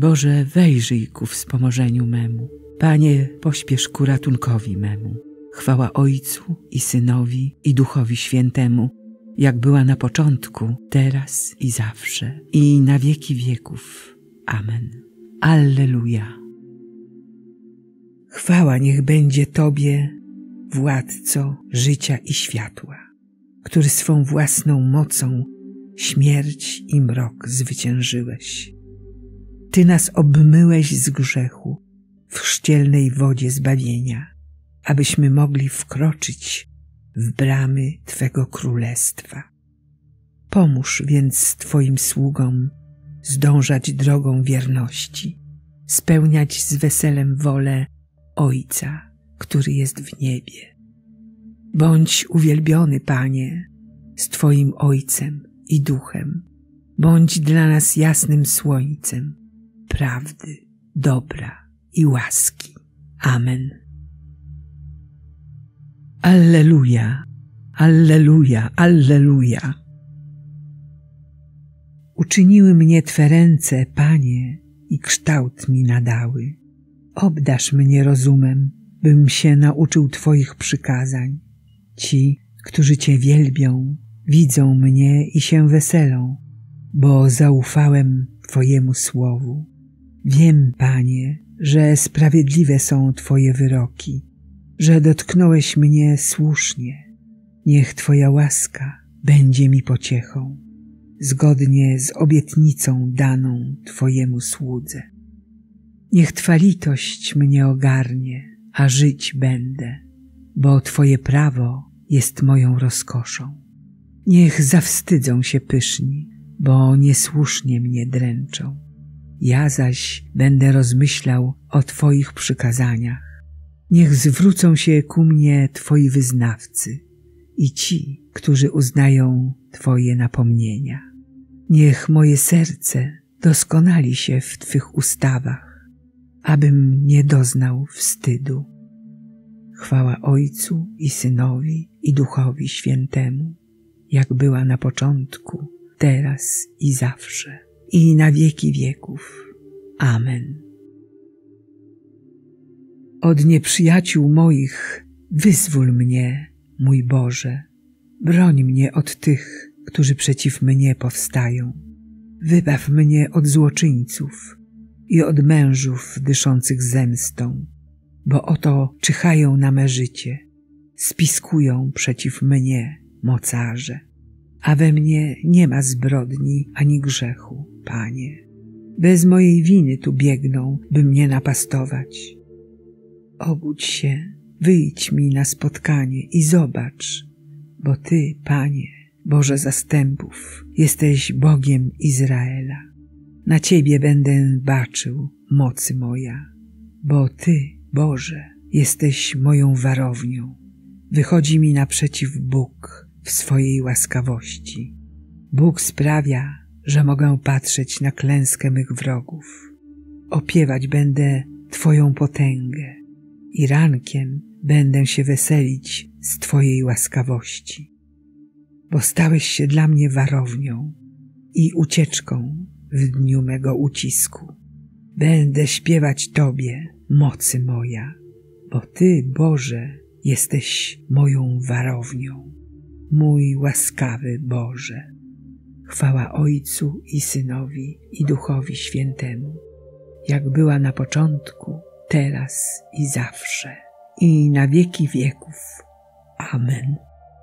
Boże, wejrzyj ku wspomożeniu memu. Panie, pośpiesz ku ratunkowi memu. Chwała Ojcu i Synowi i Duchowi Świętemu, jak była na początku, teraz i zawsze, i na wieki wieków. Amen. Alleluja. Chwała niech będzie Tobie, Władco życia i światła, który swą własną mocą śmierć i mrok zwyciężyłeś. Ty nas obmyłeś z grzechu w chrzcielnej wodzie zbawienia, abyśmy mogli wkroczyć w bramy Twego Królestwa. Pomóż więc Twoim sługom zdążać drogą wierności, spełniać z weselem wolę Ojca, który jest w niebie. Bądź uwielbiony, Panie, z Twoim Ojcem i Duchem. Bądź dla nas jasnym słońcem prawdy, dobra i łaski. Amen. Alleluja, alleluja, alleluja. Uczyniły mnie Twe ręce, Panie, i kształt mi nadały. Obdarz mnie rozumem, bym się nauczył Twoich przykazań. Ci, którzy Cię wielbią, widzą mnie i się weselą, bo zaufałem Twojemu słowu. Wiem, Panie, że sprawiedliwe są Twoje wyroki, że dotknąłeś mnie słusznie. Niech Twoja łaska będzie mi pociechą, zgodnie z obietnicą daną Twojemu słudze. Niech Twa litość mnie ogarnie, a żyć będę, bo Twoje prawo jest moją rozkoszą. Niech zawstydzą się pyszni, bo niesłusznie mnie dręczą. Ja zaś będę rozmyślał o Twoich przykazaniach. Niech zwrócą się ku mnie Twoi wyznawcy i ci, którzy uznają Twoje napomnienia. Niech moje serce doskonali się w Twych ustawach, abym nie doznał wstydu. Chwała Ojcu i Synowi i Duchowi Świętemu, jak była na początku, teraz i zawsze, i na wieki wieków. Amen. Od nieprzyjaciół moich wyzwól mnie, mój Boże. Broń mnie od tych, którzy przeciw mnie powstają. Wybaw mnie od złoczyńców i od mężów dyszących zemstą, bo oto czyhają na me życie, spiskują przeciw mnie mocarze. A we mnie nie ma zbrodni ani grzechu, Panie. Bez mojej winy tu biegną, by mnie napastować. Obudź się, wyjdź mi na spotkanie i zobacz, bo Ty, Panie, Boże zastępów, jesteś Bogiem Izraela. Na Ciebie będę baczył, mocy moja, bo Ty, Boże, jesteś moją warownią. Wychodzi mi naprzeciw Bóg w swojej łaskawości. Bóg sprawia, że mogę patrzeć na klęskę mych wrogów. Opiewać będę Twoją potęgę i rankiem będę się weselić z Twojej łaskawości. Bo stałeś się dla mnie warownią i ucieczką w dniu mego ucisku. Będę śpiewać Tobie, mocy moja, bo Ty, Boże, jesteś moją warownią, mój łaskawy Boże. Chwała Ojcu i Synowi i Duchowi Świętemu, jak była na początku, teraz i zawsze, i na wieki wieków. Amen.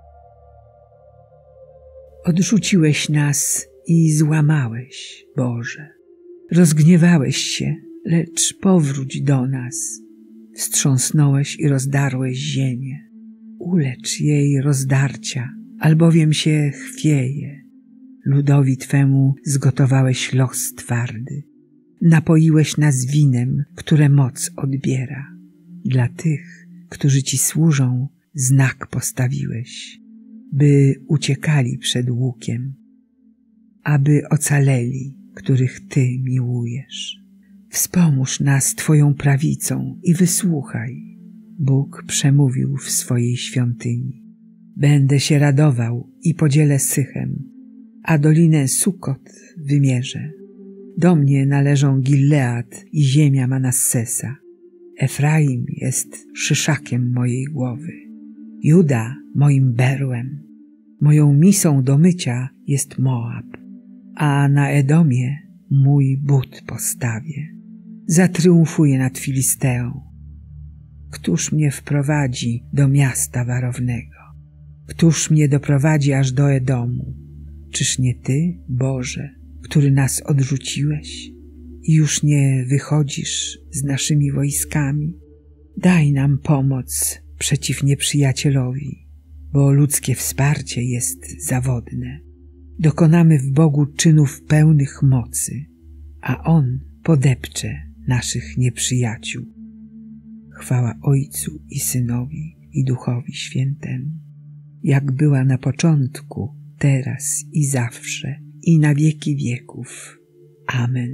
Odrzuciłeś nas i złamałeś, Boże. Rozgniewałeś się, lecz powróć do nas. Wstrząsnąłeś i rozdarłeś ziemię. Ulecz jej rozdarcia, albowiem się chwieje. Ludowi Twemu zgotowałeś los twardy. Napoiłeś nas winem, które moc odbiera. Dla tych, którzy Ci służą, znak postawiłeś, by uciekali przed łukiem, aby ocaleli, których Ty miłujesz. Wspomóż nas Twoją prawicą i wysłuchaj. Bóg przemówił w swojej świątyni. Będę się radował i podzielę Sychem, a dolinę Sukot wymierzę. Do mnie należą Gilead i ziemia Manassesa. Efraim jest szyszakiem mojej głowy. Juda moim berłem. Moją misą do mycia jest Moab, a na Edomie mój but postawię. Zatriumfuję nad Filisteą. Któż mnie wprowadzi do miasta warownego? Któż mnie doprowadzi aż do Edomu? Czyż nie Ty, Boże, który nas odrzuciłeś i już nie wychodzisz z naszymi wojskami? Daj nam pomoc przeciw nieprzyjacielowi, bo ludzkie wsparcie jest zawodne. Dokonamy w Bogu czynów pełnych mocy, a On podepcze naszych nieprzyjaciół. Chwała Ojcu i Synowi i Duchowi Świętemu, jak była na początku, teraz i zawsze, i na wieki wieków. Amen.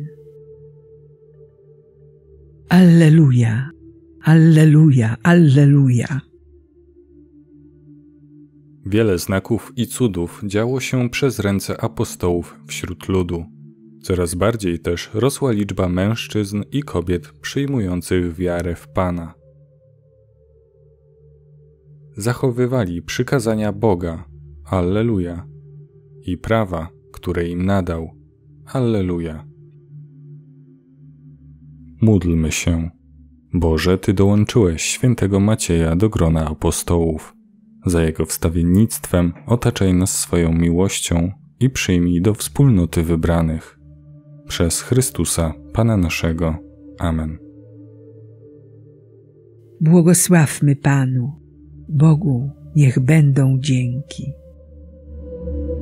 Alleluja, alleluja, alleluja. Wiele znaków i cudów działo się przez ręce apostołów wśród ludu. Coraz bardziej też rosła liczba mężczyzn i kobiet przyjmujących wiarę w Pana. Zachowywali przykazania Boga, alleluja, i prawa, które im nadał, alleluja. Módlmy się. Boże, Ty dołączyłeś świętego Macieja do grona apostołów. Za jego wstawiennictwem otaczaj nas swoją miłością i przyjmij do wspólnoty wybranych. Przez Chrystusa, Pana naszego. Amen. Błogosławmy Panu. Bogu niech będą dzięki.